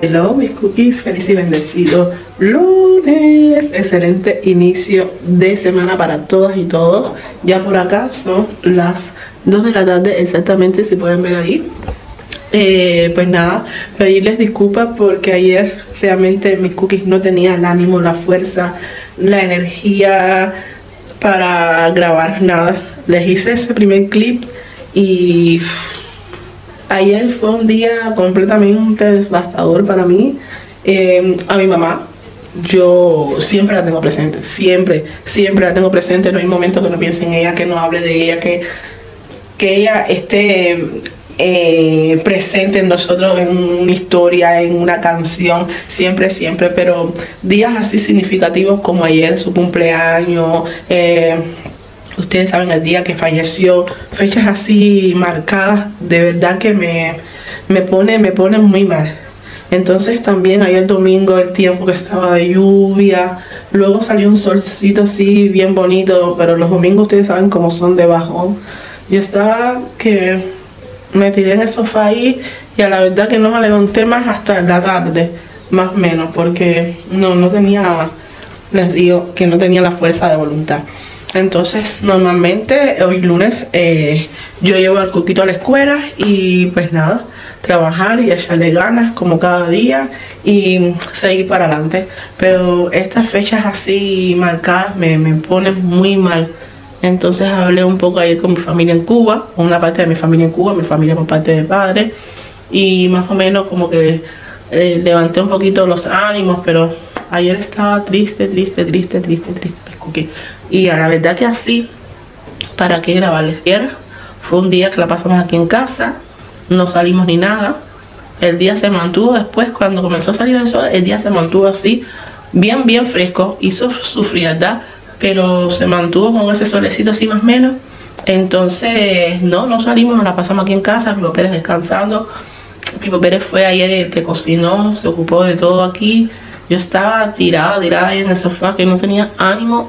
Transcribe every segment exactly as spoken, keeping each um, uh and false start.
Hello mis cookies, feliz y bendecido lunes, excelente inicio de semana para todas y todos. Ya por acá son las dos de la tarde exactamente, si pueden ver ahí. Eh, pues nada, pedirles disculpas porque ayer realmente mis cookies no tenían el ánimo, la fuerza, la energía para grabar nada. Les hice ese primer clip y ayer fue un día completamente devastador para mí. Eh, a mi mamá, yo siempre la tengo presente, siempre, siempre la tengo presente. No hay momento que no piense en ella, que no hable de ella, que, que ella esté eh, presente en nosotros, en una historia, en una canción, siempre, siempre. Pero días así significativos como ayer, su cumpleaños, eh, ustedes saben el día que falleció, fechas así marcadas, de verdad que me, me pone, me pone muy mal. Entonces también ayer domingo el tiempo que estaba de lluvia, luego salió un solcito así bien bonito, pero los domingos ustedes saben cómo son de bajón. Yo estaba que me tiré en el sofá ahí y a la verdad que no me levanté más hasta la tarde, más o menos, porque no, no tenía, les digo que no tenía la fuerza de voluntad. Entonces normalmente hoy lunes eh, yo llevo al Cuquito a la escuela y pues nada, trabajar y echarle ganas como cada día y seguir para adelante. Pero estas fechas así marcadas me, me ponen muy mal. Entonces hablé un poco ayer con mi familia en Cuba, con una parte de mi familia en Cuba, mi familia por parte de padre, y más o menos como que eh, levanté un poquito los ánimos, pero ayer estaba triste, triste, triste, triste, triste. Y a la verdad que así, ¿para qué grabarles? Ayer fue un día que la pasamos aquí en casa, no salimos ni nada. El día se mantuvo después, cuando comenzó a salir el sol, el día se mantuvo así, bien, bien fresco. Hizo su frialdad, pero se mantuvo con ese solecito así más o menos. Entonces, no, no salimos, nos la pasamos aquí en casa, Pipo Pérez descansando. Pipo Pérez fue ayer el que cocinó, se ocupó de todo aquí. Yo estaba tirada, tirada ahí en el sofá, que no tenía ánimo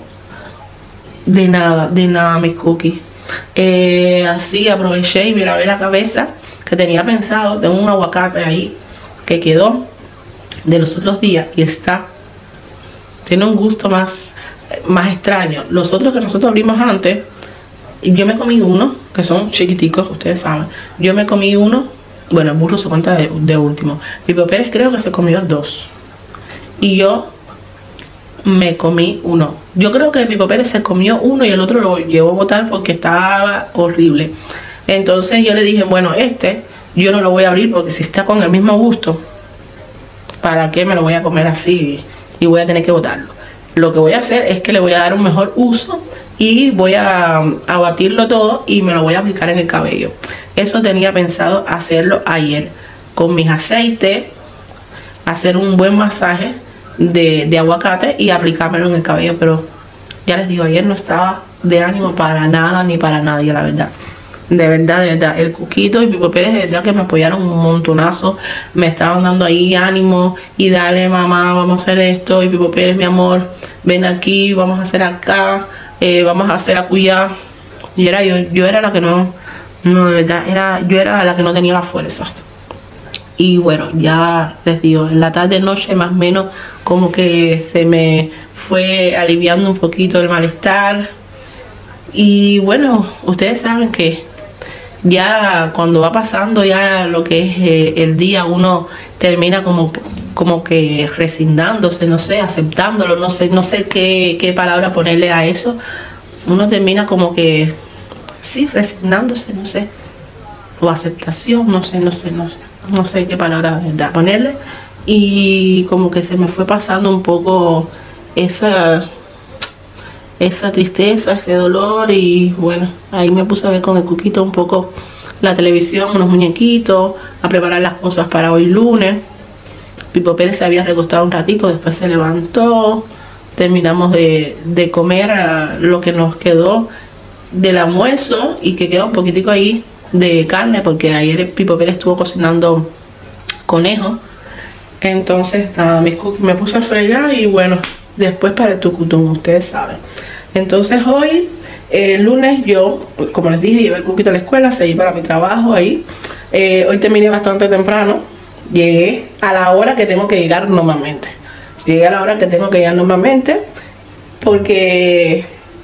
de nada, de nada, mis cookies. Eh, así aproveché y me lavé la cabeza, que tenía pensado, tengo un aguacate ahí que quedó de los otros días y está, tiene un gusto más, más extraño. Los otros que nosotros abrimos antes, yo me comí uno, que son chiquiticos, ustedes saben. Yo me comí uno, bueno, el burro se cuenta de, de último. Pipo Pérez creo que se comió dos. Y yo me comí uno. Yo creo que Pipo Pérez se comió uno y el otro lo llevó a botar porque estaba horrible. Entonces yo le dije, bueno, este yo no lo voy a abrir porque si está con el mismo gusto, ¿para qué me lo voy a comer así? Y voy a tener que botarlo. Lo que voy a hacer es que le voy a dar un mejor uso y voy a, a batirlo todo y me lo voy a aplicar en el cabello. Eso tenía pensado hacerlo ayer con mis aceites, hacer un buen masaje De, de aguacate y aplicármelo en el cabello, pero ya les digo, ayer no estaba de ánimo para nada ni para nadie, la verdad. De verdad, de verdad, el Cuquito y Pipo Pérez de verdad que me apoyaron un montonazo, me estaban dando ahí ánimo y dale mamá, vamos a hacer esto, y Pipo Pérez, mi amor, ven aquí, vamos a hacer acá, eh, vamos a hacer acullá. Y era yo, yo era la que no, no, de verdad, era, yo era la que no tenía las fuerzas. Y bueno, ya les digo, en la tarde noche más o menos como que se me fue aliviando un poquito el malestar. Y bueno, ustedes saben que ya cuando va pasando ya lo que es eh, el día, uno termina como, como que resignándose, no sé, aceptándolo, no sé, no sé qué, qué palabra ponerle a eso. Uno termina como que, sí, resignándose, no sé, o aceptación, no sé, no sé, no sé. No sé qué palabra verdad ponerle. Y como que se me fue pasando un poco esa esa tristeza, ese dolor. Y bueno, ahí me puse a ver con el Cuquito un poco la televisión, unos muñequitos, a preparar las cosas para hoy lunes. Pipo Pérez se había recostado un ratico, después se levantó. Terminamos de, de comer lo que nos quedó del almuerzo y que quedó un poquitico ahí de carne, porque ayer Pipo Pérez estuvo cocinando conejo. Entonces nada, mis cookies me puse a fregar y bueno, después para el tucutum, ustedes saben. Entonces hoy, el lunes, yo, como les dije, llevé el Cuquito a la escuela, seguí para mi trabajo ahí. Eh, hoy terminé bastante temprano, llegué a la hora que tengo que llegar normalmente. Llegué a la hora que tengo que llegar normalmente porque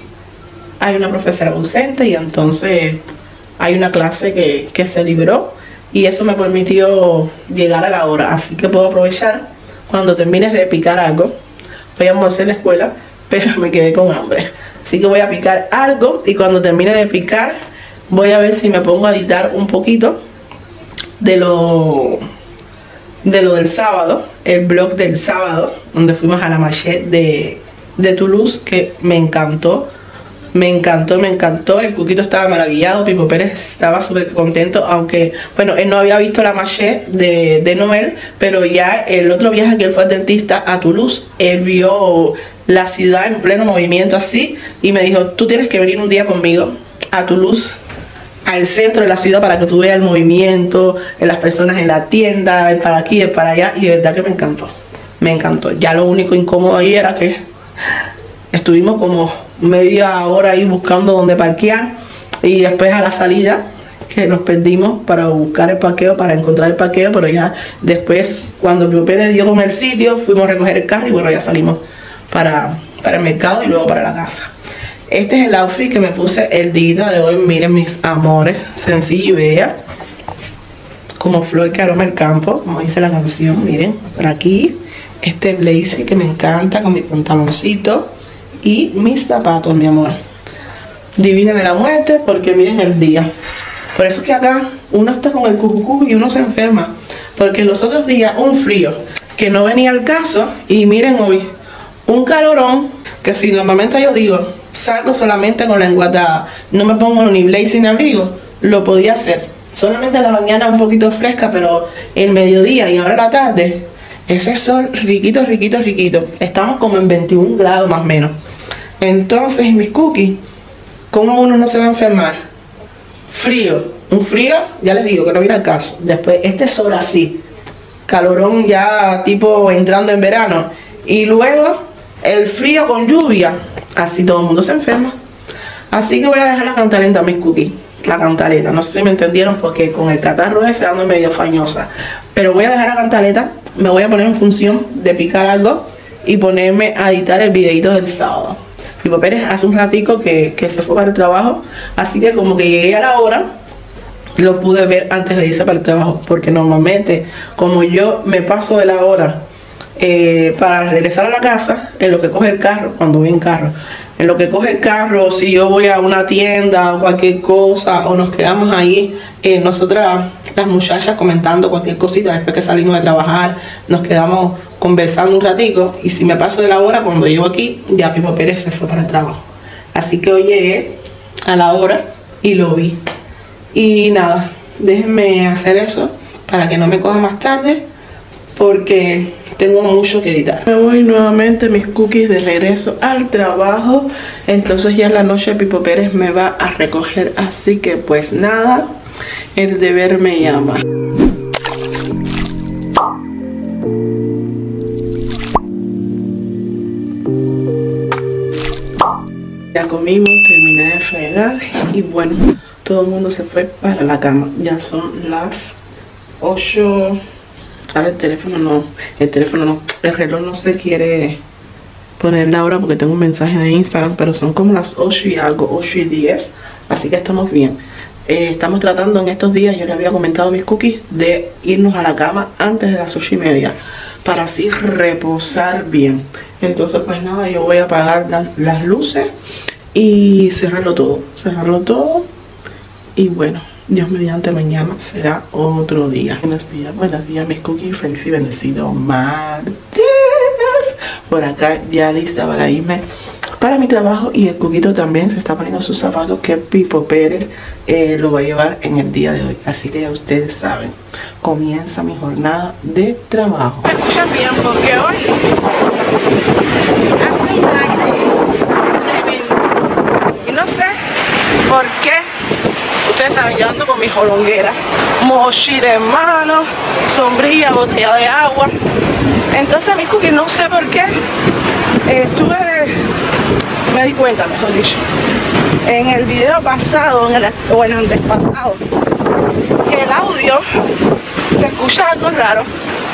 hay una profesora ausente y entonces hay una clase que, que se libró y eso me permitió llegar a la hora. Así que puedo aprovechar cuando termines de picar algo. Voy a almorzar en la escuela, pero me quedé con hambre. Así que voy a picar algo y cuando termine de picar voy a ver si me pongo a editar un poquito de lo, de lo del sábado, el vlog del sábado, donde fuimos a la Machette de, de Toulouse, que me encantó. Me encantó, me encantó. El Cuquito estaba maravillado, Pipo Pérez estaba súper contento, aunque, bueno, él no había visto la Machette de, de Noel, pero ya el otro viaje que él fue al dentista a Toulouse, él vio la ciudad en pleno movimiento así, y me dijo, tú tienes que venir un día conmigo a Toulouse, al centro de la ciudad, para que tú veas el movimiento, las personas en la tienda, el para aquí, el para allá, y de verdad que me encantó, me encantó. Ya lo único incómodo ahí era que estuvimos como media hora ahí buscando dónde parquear y después a la salida que nos perdimos para buscar el parqueo, para encontrar el parqueo, pero ya después cuando mi papá le dio con el sitio fuimos a recoger el carro y bueno, ya salimos para, para el mercado y luego para la casa. Este es el outfit que me puse el día de hoy. Miren mis amores, sencillo y bella, como flor que aroma el campo, como dice la canción. Miren, por aquí este blazer que me encanta con mi pantaloncito y mis zapatos, mi amor. Divina de la muerte, porque miren el día. Por eso es que acá uno está con el cucucú y uno se enferma, porque los otros días un frío que no venía al caso, y miren hoy un calorón que si normalmente yo digo salgo solamente con la enguatada, no me pongo ni blazer ni abrigo, lo podía hacer. Solamente en la mañana un poquito fresca, pero el mediodía y ahora la tarde, ese sol riquito, riquito, riquito. Estamos como en veintiún grados más o menos. Entonces, mis cookies, ¿cómo uno no se va a enfermar? Frío, un frío, ya les digo que no viene al caso. Después este sol así, calorón ya tipo entrando en verano, y luego el frío con lluvia, así todo el mundo se enferma. Así que voy a dejar la cantaleta, mis cookies, la cantaleta. No sé si me entendieron porque con el catarro ese ando medio fañosa, pero voy a dejar la cantaleta. Me voy a poner en función de picar algo y ponerme a editar el videito del sábado. Pipo Pérez hace un ratico que, que se fue para el trabajo, así que como que llegué a la hora, lo pude ver antes de irse para el trabajo, porque normalmente como yo me paso de la hora eh, para regresar a la casa, en lo que coge el carro, cuando voy en carro, en lo que coge el carro, si yo voy a una tienda o cualquier cosa, o nos quedamos ahí, eh, nosotras las muchachas comentando cualquier cosita, después que salimos de trabajar, nos quedamos conversando un ratico, y si me paso de la hora, cuando llego aquí, ya Pipo Pérez se fue para el trabajo. Así que hoy llegué a la hora y lo vi. Y nada, déjenme hacer eso para que no me coja más tarde, porque tengo mucho que editar. Me voy nuevamente, mis cookies, de regreso al trabajo. Entonces ya en la noche Pipo Pérez me va a recoger, así que pues nada, el deber me llama. Ya comimos, terminé de fregar y bueno, todo el mundo se fue para la cama. Ya son las ocho. Ahora el teléfono no, el teléfono no, el reloj no se quiere poner la hora porque tengo un mensaje de Instagram, pero son como las ocho y algo, ocho y diez, así que estamos bien. Eh, estamos tratando en estos días, yo les había comentado a mis cookies, de irnos a la cama antes de las ocho y media, para así reposar bien. Entonces pues nada, yo voy a apagar la, las luces y cerrarlo todo, cerrarlo todo y bueno, Dios mediante mañana será otro día. Buenos días, buenos días mis cookies, feliz y bendecido martes. Por acá ya lista para irme para mi trabajo, y el Cuquito también se está poniendo sus zapatos que Pipo Pérez eh, lo va a llevar en el día de hoy. Así que ya ustedes saben, comienza mi jornada de trabajo. ¿Me escuchan bien? Porque hoy hace un aire tremendo y no sé por qué. Ustedes saben, yo ando con mi jolonguera, mochila en mano, sombrilla, botella de agua. Entonces mis cookies, no sé por qué, eh, estuve, me di cuenta, mejor dicho, en el video pasado, en el, bueno, en el pasado, que el audio se escucha algo raro,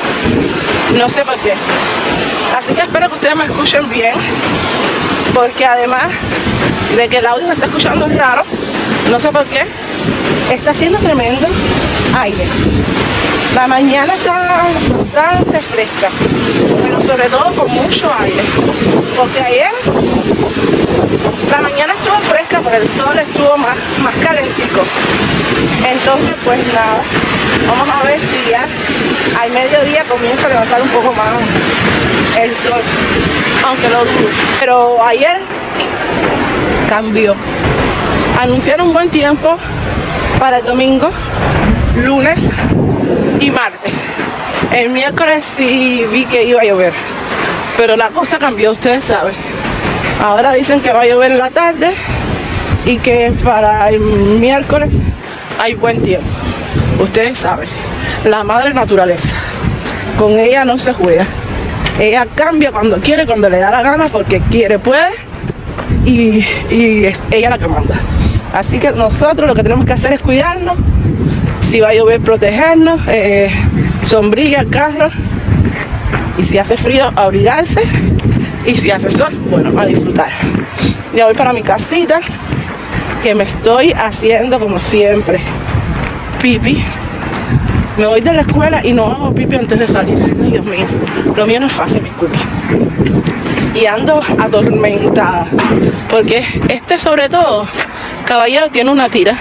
no sé por qué, así que espero que ustedes me escuchen bien, porque además de que el audio se está escuchando raro, no sé por qué, está haciendo tremendo aire. La mañana está bastante fresca, pero sobre todo con mucho aire, porque ayer la mañana estuvo fresca, pero el sol estuvo más, más calentico. Entonces pues nada, vamos a ver si ya al mediodía comienza a levantar un poco más el sol, aunque lo dudo. Pero ayer cambió. Anunciaron un buen tiempo para el domingo, lunes y martes. El miércoles sí vi que iba a llover, pero la cosa cambió, ustedes saben. Ahora dicen que va a llover en la tarde y que para el miércoles hay buen tiempo. Ustedes saben, la madre naturaleza, con ella no se juega. Ella cambia cuando quiere, cuando le da la gana, porque quiere, puede, y, y es ella la que manda. Así que nosotros lo que tenemos que hacer es cuidarnos. Si va a llover, protegernos, eh, sombrilla, carro, y si hace frío, abrigarse, y si hace sol, bueno, a disfrutar. Ya voy para mi casita, que me estoy haciendo como siempre pipi. Me voy de la escuela y no hago pipi antes de salir. Ay, Dios mío, lo mío no es fácil, mis cookies. Y ando atormentada, porque este sobre todo, caballero, tiene una tira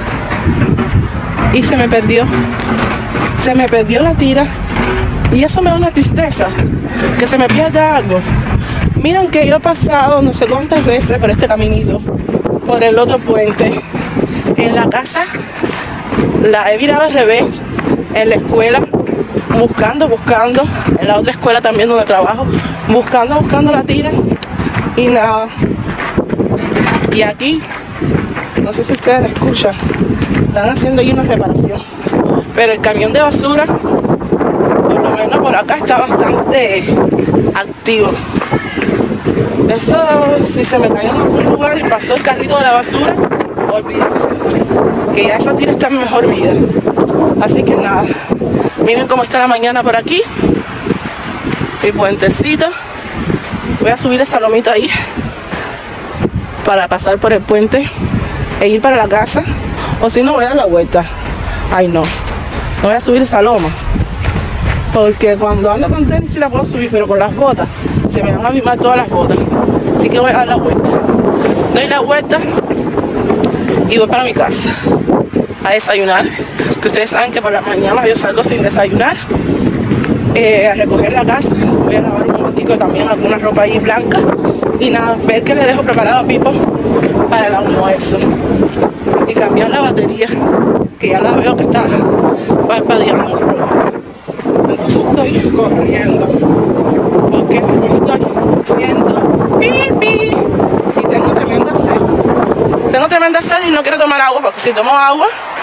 y se me perdió. Se me perdió la tira y eso me da una tristeza, que se me pierda algo. Miren que yo he pasado no sé cuántas veces por este caminito, por el otro puente. En la casa la he virado al revés, en la escuela buscando, buscando, en la otra escuela también donde trabajo, buscando, buscando la tira y nada. Y aquí, no sé si ustedes escuchan, están haciendo ahí una reparación, pero el camión de basura, por lo menos por acá, está bastante activo. Eso, si se me cayó en algún lugar y pasó el carrito de la basura, olvídense, que ya esa tira está en mejor vida. Así que nada, miren cómo está la mañana por aquí, el puentecito. Voy a subir esa lomita ahí para pasar por el puente e ir para la casa, o si no voy a dar la vuelta. Ay no, no voy a subir esa loma, porque cuando ando con tenis sí la puedo subir, pero con las botas se me van a mimar todas las botas. Así que voy a dar la vuelta, doy la vuelta y voy para mi casa a desayunar, que ustedes saben que por la mañana yo salgo sin desayunar, eh, a recoger la casa. Voy a lavar un momentico también alguna ropa ahí blanca y nada, ver que le dejo preparado a Pipo para el almuerzo y cambiar la batería, que ya la veo que está parpadeando. Entonces estoy corriendo porque estoy haciendo pipi y tengo tremenda sed. Tengo tremenda sed y no quiero tomar agua, porque si tomo agua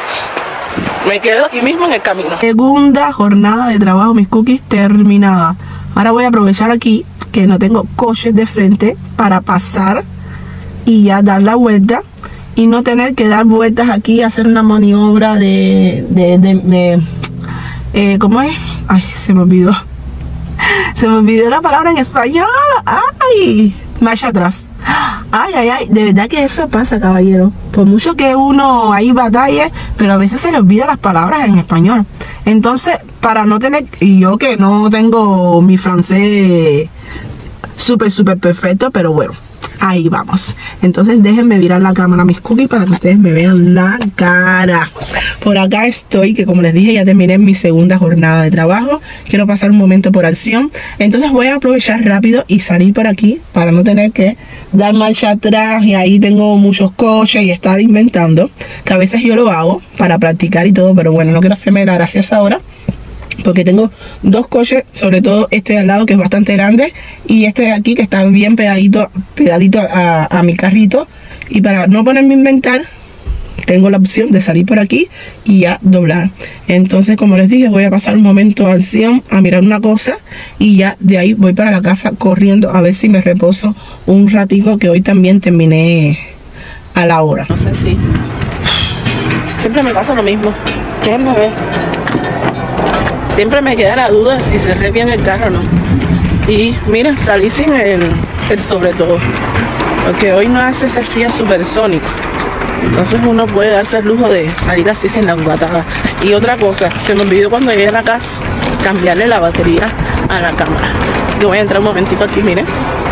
me quedo aquí mismo en el camino. Segunda jornada de trabajo, mis cookies, terminada. Ahora voy a aprovechar aquí que no tengo coches de frente para pasar y ya dar la vuelta y no tener que dar vueltas aquí, hacer una maniobra de, de, de, de eh, ¿cómo es? Ay, se me olvidó. Se me olvidó la palabra en español. Ay, marcha atrás. Ay, ay, ay, de verdad que eso pasa, caballero. Por mucho que uno ahí batalle, pero a veces se le olvidan las palabras en español. Entonces, para no tener, y yo que no tengo mi francés súper, súper perfecto, pero bueno, ahí vamos. Entonces déjenme virar la cámara, mis cookies, para que ustedes me vean la cara. Por acá estoy, que como les dije, ya terminé mi segunda jornada de trabajo. Quiero pasar un momento por acción. Entonces voy a aprovechar rápido y salir por aquí para no tener que dar marcha atrás. Y ahí tengo muchos coches y estar inventando, que a veces yo lo hago para practicar y todo, pero bueno, no quiero hacerme la graciosa ahora, porque tengo dos coches, sobre todo este de al lado, que es bastante grande, y este de aquí que está bien pegadito, pegadito a, a mi carrito. Y para no ponerme a inventar, tengo la opción de salir por aquí y ya doblar. Entonces, como les dije, voy a pasar un momento de acción a mirar una cosa y ya de ahí voy para la casa corriendo a ver si me reposo un ratico, que hoy también terminé a la hora. No sé si siempre me pasa lo mismo. Déjenme ver. siempre me queda la duda si cerré bien el carro o no. Y mira, salí sin el, el sobre todo, porque hoy no hace ese frío supersónico. Entonces uno puede darse el lujo de salir así sin la guatada. Y otra cosa, se me olvidó cuando llegué a la casa cambiarle la batería a la cámara. Así que voy a entrar un momentito aquí, miren.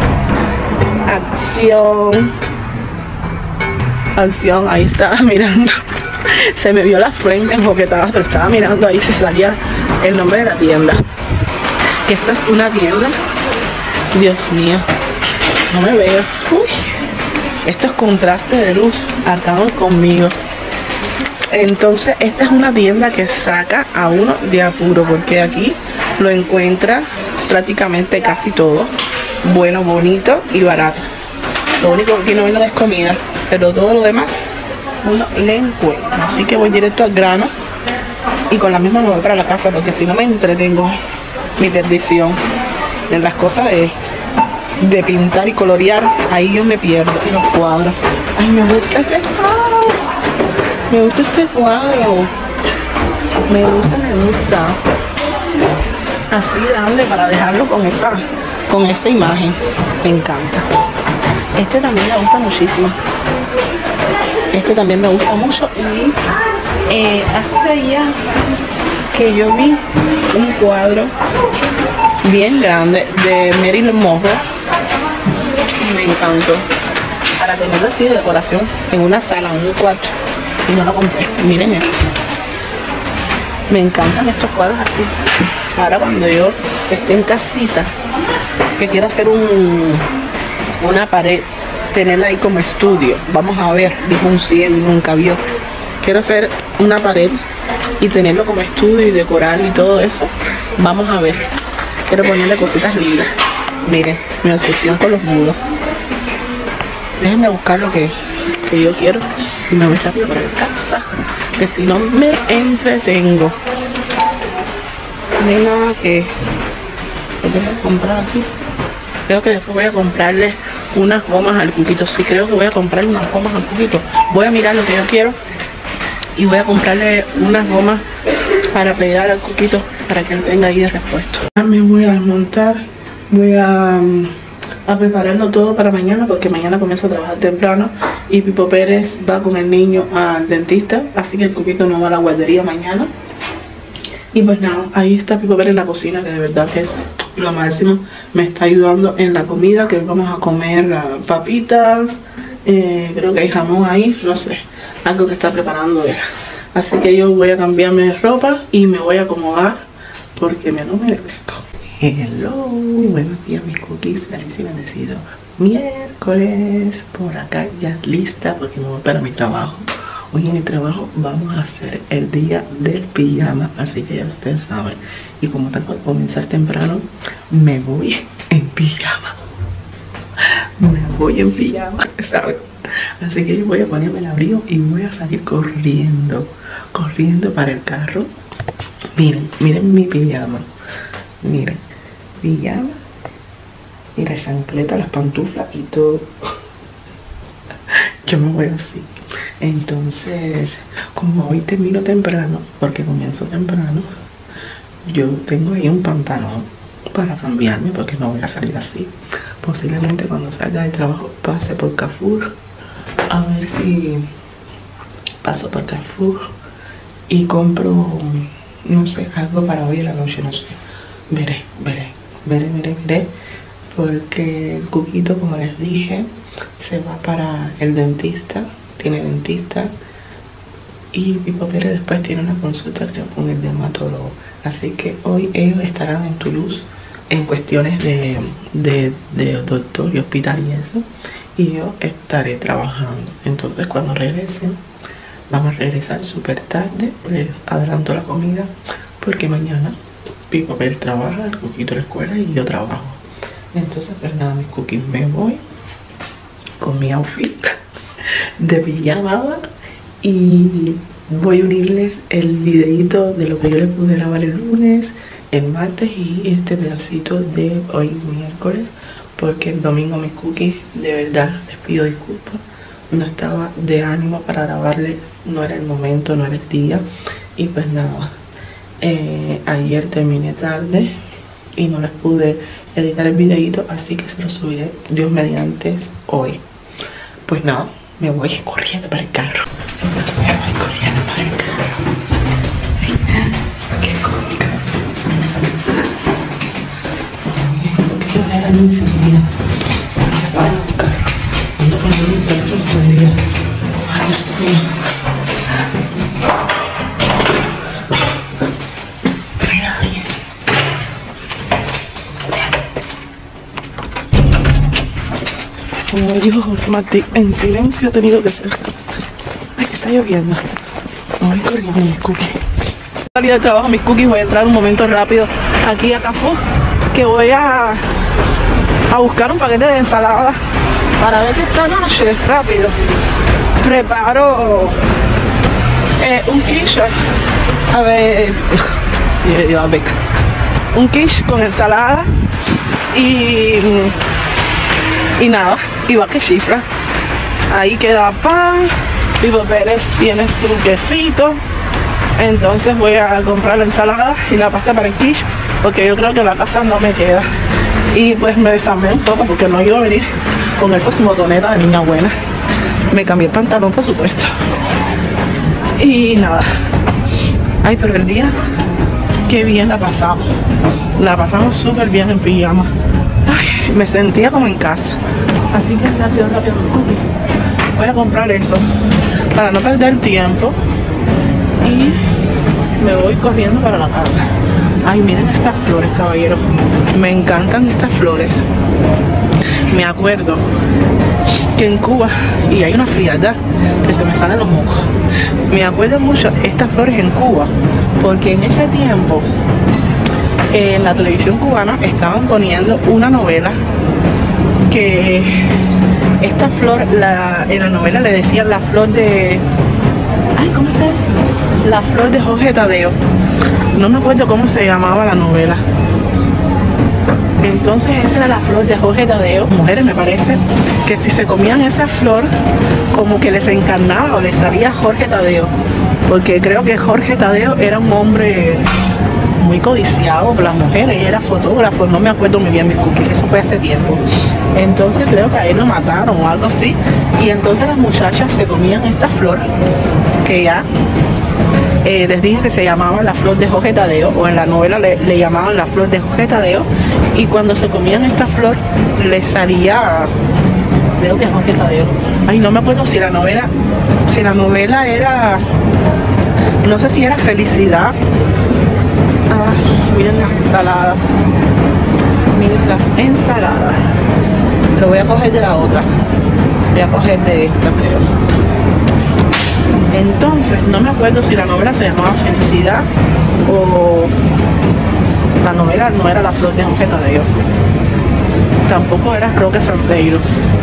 Acción. Acción, ahí estaba mirando. Se me vio la frente enfoquetada, pero estaba mirando ahí si salía el nombre de la tienda. Que esta es una tienda. Dios mío, no me veo. Uy, estos contrastes de luz acaban conmigo. Entonces esta es una tienda que saca a uno de apuro, porque aquí lo encuentras prácticamente casi todo bueno, bonito y barato. Lo único que aquí no venden es comida, pero todo lo demás uno le encuentra. Así que voy directo al grano y con la misma me voy para la casa, porque si no me entretengo, mi perdición en las cosas de, de pintar y colorear, ahí yo me pierdo. Y los cuadros, ay, me gusta este cuadro, me gusta este cuadro, me gusta, me gusta así grande para dejarlo con esa con esa imagen, me encanta. Este también me gusta muchísimo, este también me gusta mucho. Y eh, hace ya que yo vi un cuadro bien grande de Marilyn Monroe y me encantó, para tenerlo así de decoración en una sala, en un cuarto, y no lo compré. Miren esto, me encantan estos cuadros así. Ahora cuando yo esté en casita, que quiero hacer un una pared, tenerla ahí como estudio, vamos a ver, dijo un cielo y nunca vio. Quiero hacer una pared y tenerlo como estudio y decorar y todo eso. Vamos a ver, quiero ponerle cositas lindas. Miren, mi obsesión con los nudos. Déjenme buscar lo que, que yo quiero y me voy rápido para casa, que si no me entretengo. No hay nada que, que tengo que comprar aquí. Creo que después voy a comprarle unas gomas al Cuquito. Sí, creo que voy a comprarle unas gomas al Cuquito. Voy a mirar lo que yo quiero y voy a comprarle unas gomas para pegar al Cuquito, para que él tenga ahí de repuesto. Me voy a desmontar, voy a, a prepararlo todo para mañana, porque mañana comienzo a trabajar temprano y Pipo Pérez va con el niño al dentista, así que el Cuquito no va a la guardería mañana. Y pues nada, ahí está Pipo Pérez en la cocina, que de verdad que es lo máximo. Me está ayudando en la comida, que hoy vamos a comer uh, papitas, eh, creo que hay jamón ahí, no sé, algo que está preparando él. Así que yo voy a cambiarme de ropa y me voy a acomodar, porque me lo merezco. Hello, buenos días mis cookies, feliz y bendecido miércoles. Por acá ya lista, porque me voy para mi trabajo. Hoy en mi trabajo vamos a hacer el día del pijama, así que ya ustedes saben. Y como tengo que comenzar temprano, me voy en pijama. Me voy en pijama, ¿saben? Así que yo voy a ponerme el abrigo y voy a salir corriendo, corriendo para el carro. Miren, miren mi pijama. Miren, pijama. Y la chancleta, las pantuflas y todo. Yo me voy así. Entonces, como hoy termino temprano, porque comienzo temprano, yo tengo ahí un pantalón para cambiarme, porque no voy a salir así. Posiblemente cuando salga de trabajo pase por Carrefour, a ver si paso por Carrefour y compro, no sé, algo para hoy en la noche, no sé. Veré, veré, veré, veré, veré, porque el Cuquito, como les dije, se va para el dentista. Tiene dentista y Pipo Pérez después tiene una consulta, creo, con el dermatólogo. Así que hoy ellos estarán en Toulouse en cuestiones de, de, de doctor y hospital y eso, y yo estaré trabajando. Entonces cuando regresen, vamos a regresar súper tarde. Les adelanto la comida, porque mañana Pipo Pérez trabaja, el Cuquito a la escuela y yo trabajo. Entonces pues nada, mis cookies, me voy con mi outfit de pijama y voy a unirles el videito de lo que yo les pude grabar el lunes, el martes y este pedacito de hoy miércoles, porque el domingo mis cookies, de verdad les pido disculpas, no estaba de ánimo para grabarles, no era el momento, no era el día. Y pues nada, eh, ayer terminé tarde y no les pude editar el videito, así que se lo subiré Dios mediante hoy. Pues nada, me voy corriendo para el carro. Me voy corriendo para el carro. Qué cómica. Qué voy a dar un enseguida. Para el carro. Ando con el teléfono todo el día. Ay, Dios mío. Como dijo José Martí, en silencio he tenido que ser. Ay, que está lloviendo. Me voy corriendo mis cookies. Salí del trabajo mis cookies, voy a entrar un momento rápido aquí a Carrefour, que voy a, a buscar un paquete de ensalada para ver que esta noche, rápido, preparo eh, un quiche. A ver, a ver, un quiche con ensalada y... Y nada, igual que chifra. Ahí queda pan. Pipo Pérez tiene su quesito. Entonces voy a comprar la ensalada y la pasta para el quiche, porque yo creo que la casa no me queda. Y pues me desarmé un poco porque no iba a venir con esas motonetas de niña buena. Me cambié el pantalón, por supuesto. Y nada. Ay, pero el día, qué bien la pasamos. La pasamos súper bien en pijama. Ay, me sentía como en casa. Así que rápido, rápido, voy a comprar eso para no perder tiempo. Y me voy corriendo para la casa. Ay, miren estas flores, caballeros. Me encantan estas flores. Me acuerdo que en Cuba, y hay una frialdad que se me salen los mocos. Me acuerdo mucho estas flores en Cuba, porque en ese tiempo en la televisión cubana estaban poniendo una novela que esta flor, la, en la novela le decían la flor de... Ay, ¿cómo se llama? La flor de Jorge Tadeo. No me acuerdo cómo se llamaba la novela. Entonces esa era la flor de Jorge Tadeo. Mujeres, me parece que si se comían esa flor, como que les reencarnaba o les salía Jorge Tadeo. Porque creo que Jorge Tadeo era un hombre muy codiciado por las mujeres y era fotógrafo, no me acuerdo muy bien mis cookies, eso fue hace tiempo. Entonces creo que a él lo mataron o algo así, y entonces las muchachas se comían esta flor que ya eh, les dije que se llamaba la flor de Jorge Tadeo, o en la novela le, le llamaban la flor de Jorge Tadeo, y cuando se comían esta flor les salía, creo que Jorge Tadeo. Ay, no me acuerdo si la novela si la novela era, no sé si era Felicidad. Ah, miren las ensaladas. Miren las ensaladas. Lo voy a coger de la otra. Voy a coger de esta, creo. Entonces, no me acuerdo si la novela se llamaba Felicidad o la novela no era La Flor de Jorge Tadeo. Tampoco era Roque Santeiro.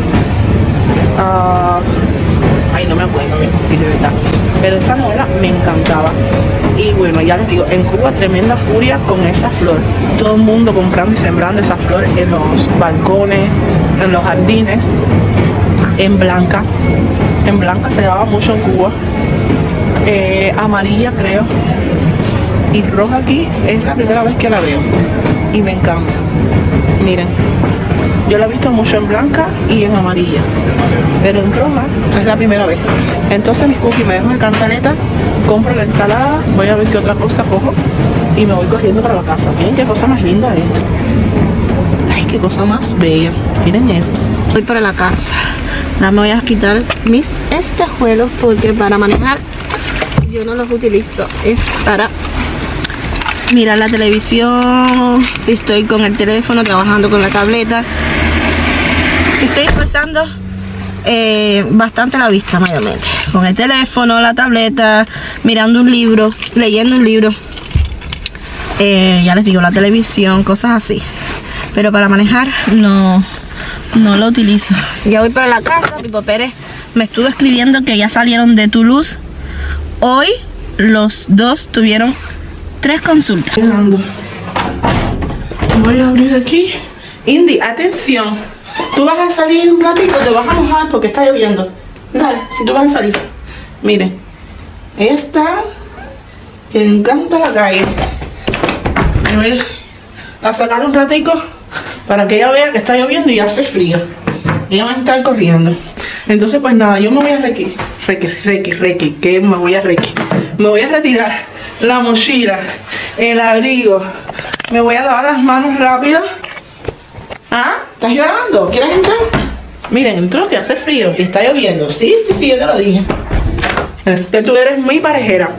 Uh, ay, no me acuerdo bien, de verdad. Pero esa novela me encantaba. Y bueno, ya les digo, en Cuba tremenda furia con esa flor. Todo el mundo comprando y sembrando esa flor en los balcones, en los jardines. En blanca. En blanca se daba mucho en Cuba. Eh, amarilla, creo. Y roja aquí es la primera vez que la veo. Y me encanta. Miren. Yo la he visto mucho en blanca y en amarilla, pero en roja es la primera vez. Entonces mis cookies me dejo de cantaleta, compro la ensalada, voy a ver qué otra cosa cojo y me voy corriendo para la casa. Miren qué cosa más linda esto. Ay, qué cosa más bella. Miren esto. Voy para la casa. Ahora me voy a quitar mis espejuelos porque para manejar yo no los utilizo. Es para mirar la televisión, si estoy con el teléfono, trabajando con la tableta. Si estoy esforzando eh, bastante la vista, mayormente. Con el teléfono, la tableta, mirando un libro, leyendo un libro. Eh, ya les digo, la televisión, cosas así. Pero para manejar no, no lo utilizo. Ya voy para la casa. Pipo Pérez me estuvo escribiendo que ya salieron de Toulouse. Hoy los dos tuvieron tres consultas. Voy a abrir aquí. Indy, atención. Tú vas a salir un ratito, te vas a mojar porque está lloviendo. Dale, si tú vas a salir. Miren. Esta que le encanta la calle. Me voy a sacar un ratico para que ella vea que está lloviendo y hace frío. Ella va a estar corriendo. Entonces pues nada, yo me voy a requi, requi, requi, requi, que me voy a requi. Me voy a retirar la mochila, el abrigo. Me voy a lavar las manos rápido. ¿Ah? ¿Estás llorando? ¿Quieres entrar? Miren, entró que hace frío y está lloviendo. Sí, sí, sí, yo te lo dije. Es que tú eres muy parejera.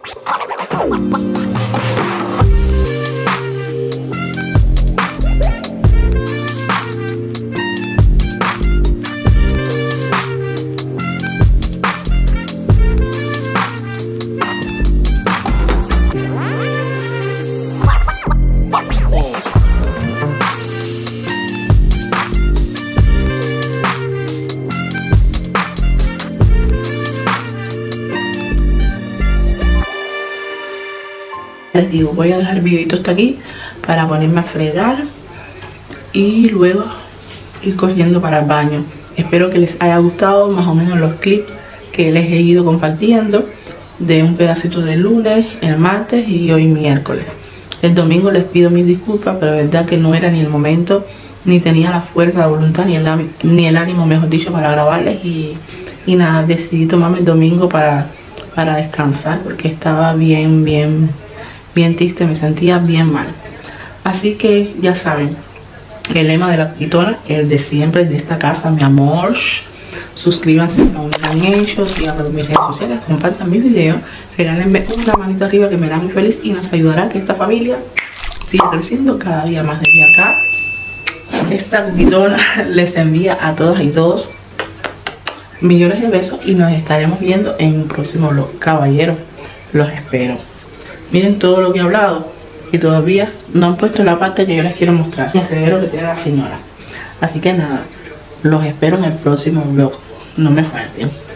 Les digo, voy a dejar el videito hasta aquí para ponerme a fregar y luego ir corriendo para el baño. Espero que les haya gustado más o menos los clips que les he ido compartiendo de un pedacito de lunes, el martes y hoy miércoles. El domingo les pido mis disculpas, pero de verdad que no era ni el momento, ni tenía la fuerza de voluntad, ni el, ni el ánimo, mejor dicho, para grabarles. Y, y nada, decidí tomarme el domingo para, para descansar porque estaba bien, bien... bien triste, me sentía bien mal. Así que ya saben, el lema de la Coquitona, el de siempre, de esta casa, mi amor. Suscríbanse, no olviden ellos, sigan por mis redes sociales, compartan mi video, regálenme una manito arriba que me hará muy feliz y nos ayudará a que esta familia siga creciendo cada día más. Desde acá, esta Coquitona les envía a todas y todos millones de besos y nos estaremos viendo en un próximo vlog. Caballeros, los espero. Miren todo lo que he hablado y todavía no han puesto la parte que yo les quiero mostrar, el reguero que tiene la señora. Así que nada, los espero en el próximo vlog. No me falten.